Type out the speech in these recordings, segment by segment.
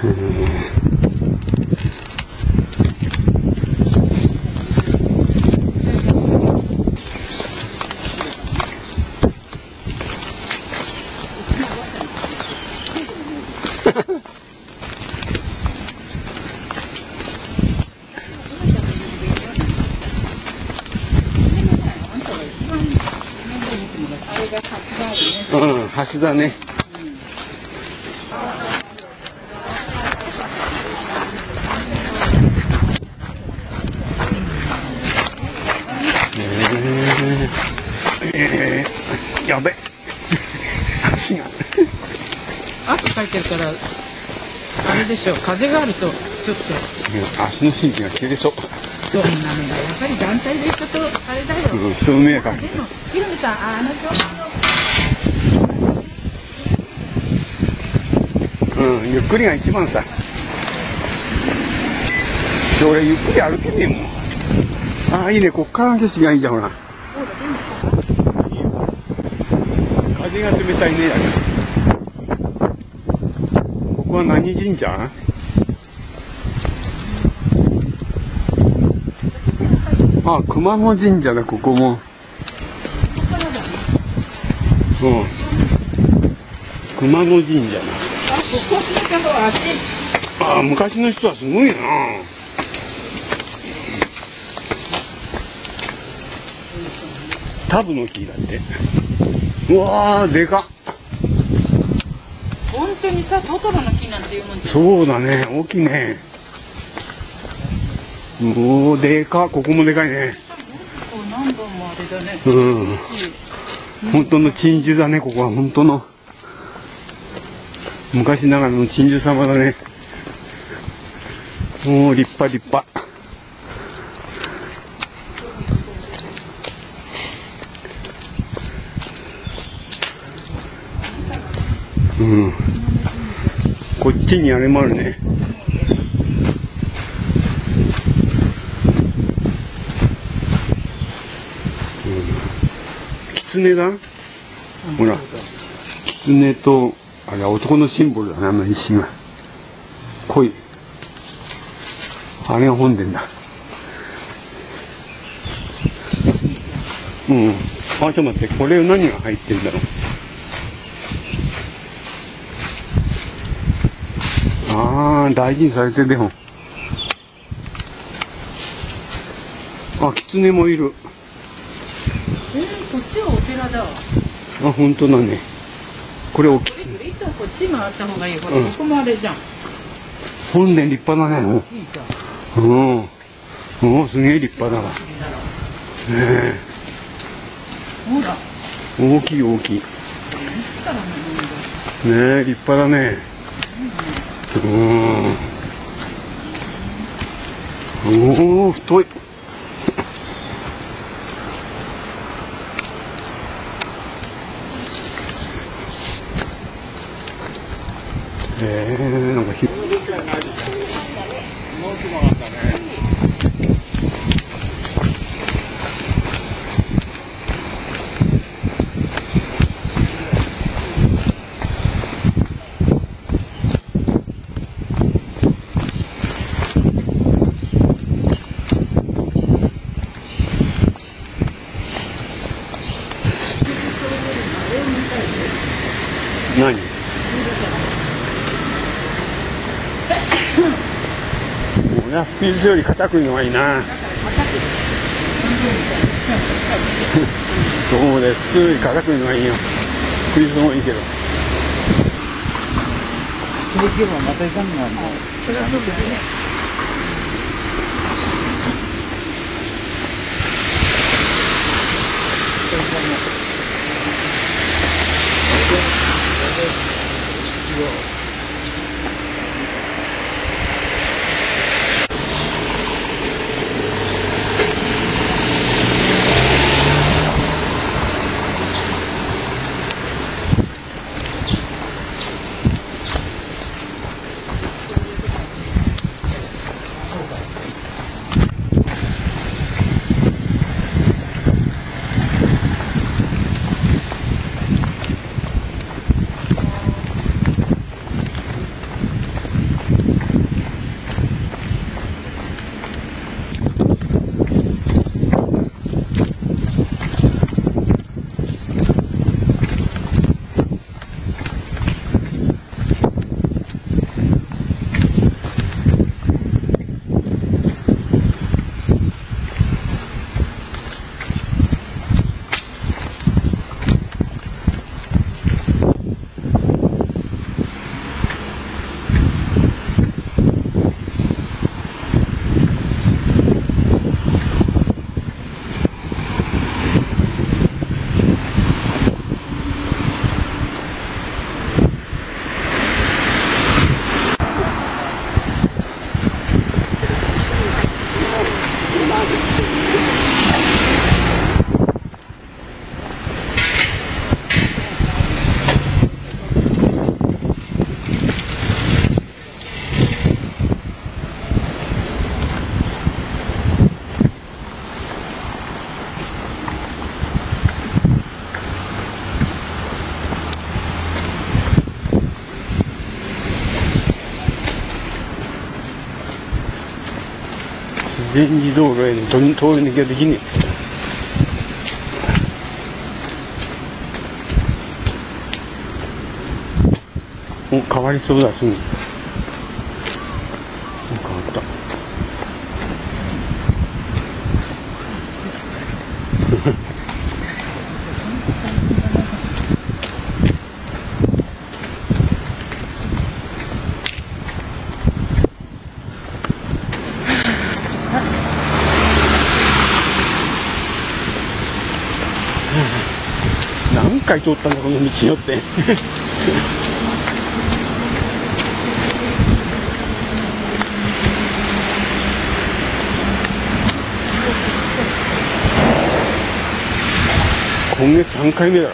うん、橋だね。やべ。足が。 汗かいてるから、あれでしょう、風があると、ちょっと。 足の神経が切れそう。 そうなのだ。やっぱり団体で行くと、あれだよ。 うん、人の迷惑かけて。 でも、ひろみさん、 うん、ゆっくりが一番さ。で、俺ゆっくり歩けねえもん。ああ、いいね、こっから景色がいいじゃん、ほら。いいよ。風が冷たいね、やけど。ここは何神社？あ、熊野神社だ、ここも。うん。熊野神社だ。あ、昔の人はすごいな。タブの木だって。うわー、でかっ。 本当にさ、トトロの木なんていうもんじゃん。 そうだね、大きいね。おー、でかっ。ここもでかいね。 何本もあれだね。 うん。本当の鎮守だね、ここは本当の。昔ながらの鎮守様だね。おー、立派立派。うん。こっちにあれもあるね。狐だ。ほら。狐と、あれは男のシンボルだね、あの石が。濃い。あれが本殿だ。うん。あ、ちょっと待って、これ何が入ってんだろう。ああ、大事にされてるよ。あ、狐もいる。 こっちはお寺だわ。 あ、本当だね。これ大きい。 一旦こっち回った方がいい。ほら、ここもあれじゃん。 本殿立派だね。 いいじゃん。 うん。おお、すげえ立派だわ。ねほら。 え。大きい大きい。ねえ、立派だね。うん。おお、太い。なんか何？俺はフィズより硬くいのがいいな。そうです。普通より硬くいのがいいよ。フィズもいいけど。 それではまた行かんのなんだ。それはそうですね。 全自動路への通り抜けができねえ。お、変わりそうだ、すぐ。変わった。何回通ったんだこの道によって今月3回目だろ。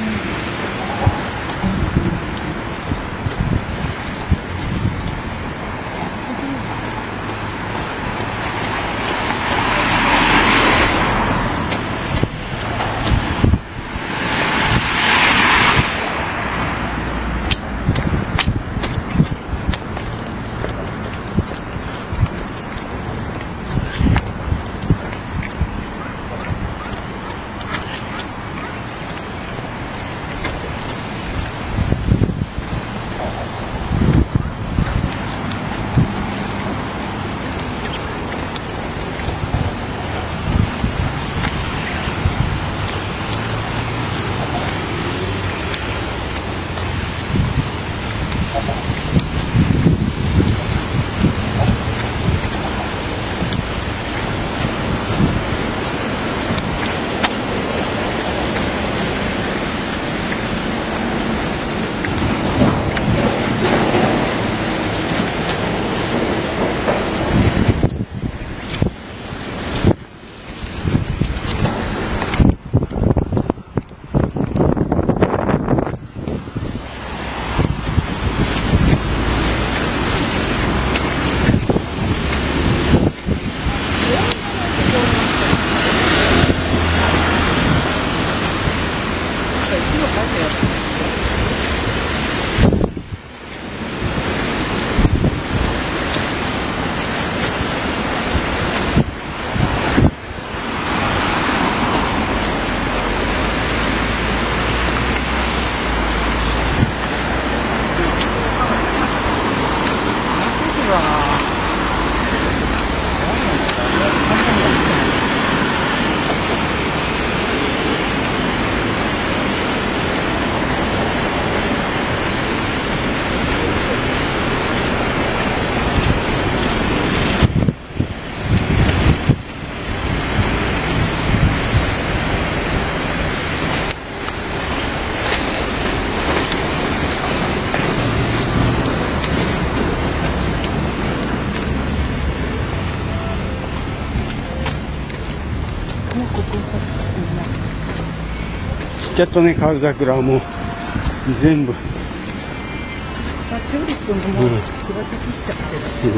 散っちゃったね、河津桜はもう全部。 チューリップももう砕け散っちゃってる。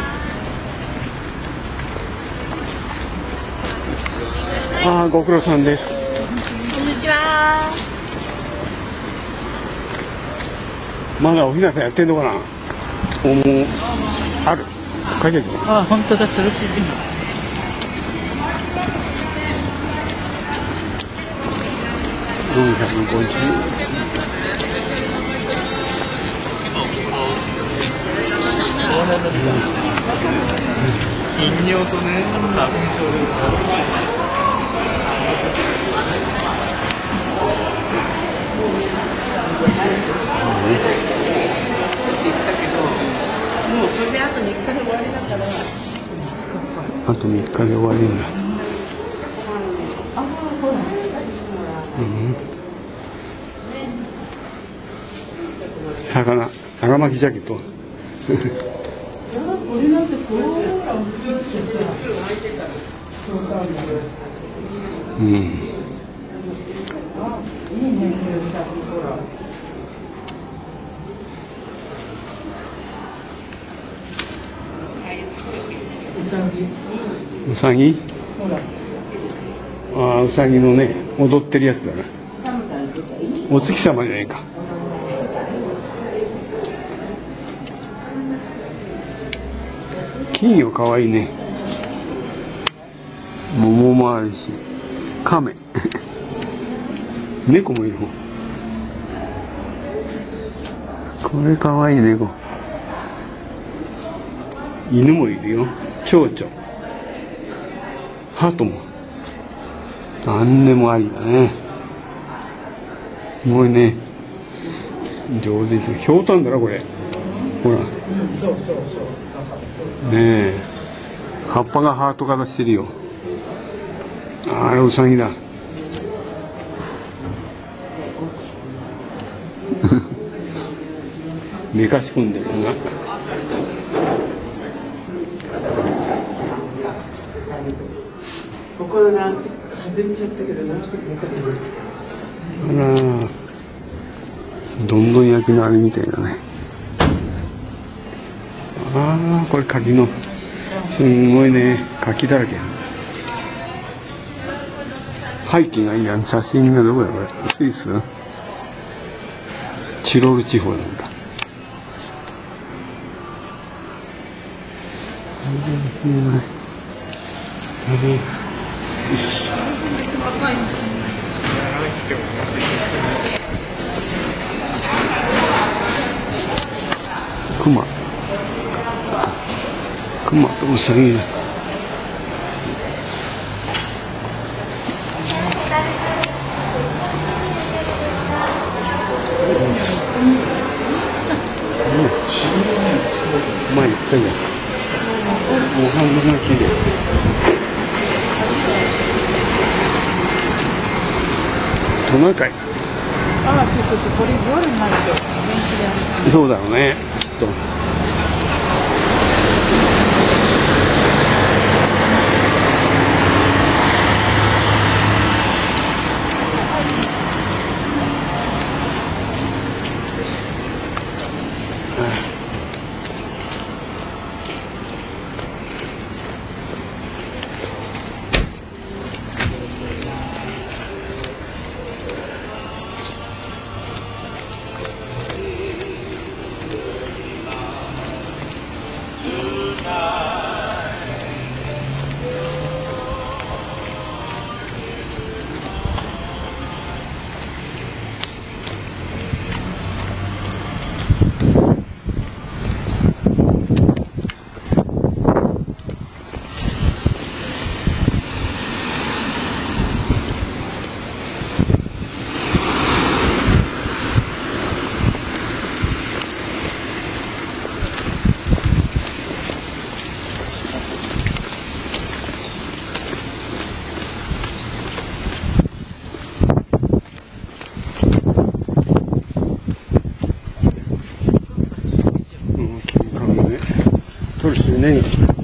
ああ、ご苦労さんです。 こんにちは。 まだおひなさんやってんのかな。お、もうある。書いてあるぞ。 あ、本当だ、吊るしでも。 450。 頻尿とね、花粉症で。 もうそれであと3日で終わりだから。 あと3日で終わりんだ。魚巻きジャケット。うん。うさぎ？ああ、うさぎのね、踊ってるやつだな。お月様じゃないか。金魚かわいいね。 桃もあるし、亀猫もいる。これかわいい猫。犬もいるよ。蝶々、鳩も何でもありだね。すごいね。上手にひょうたんだなこれ。ほら。ねえ。葉っぱがハート形してるよ。あれウサギだ。寝かし込んでるな。 ここが外れちゃったけど直してくれたけど。 あら、どんどん焼きのあれみたいだね。ああ、これ柿の、すんごいね、柿だらけ。背景がいいやん。写真がどこだこれ。スイス？チロル地方なんだ。熊とウサギだ。前言ったじゃん。お花が綺麗。トナカイ。 ああ、そうこれ夜になると元気で。 そうだろうね、きっと。取る人いないの。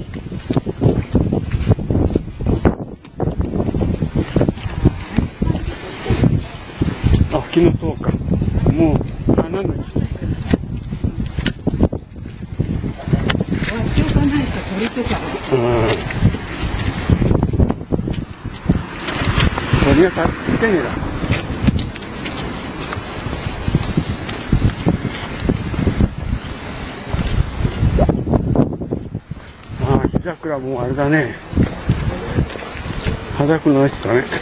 あ、フキノトウか。もう花のやつ。 今日がないと鳥とか。 鳥が立ってねえな。桜もあれだね。肌くなしだね。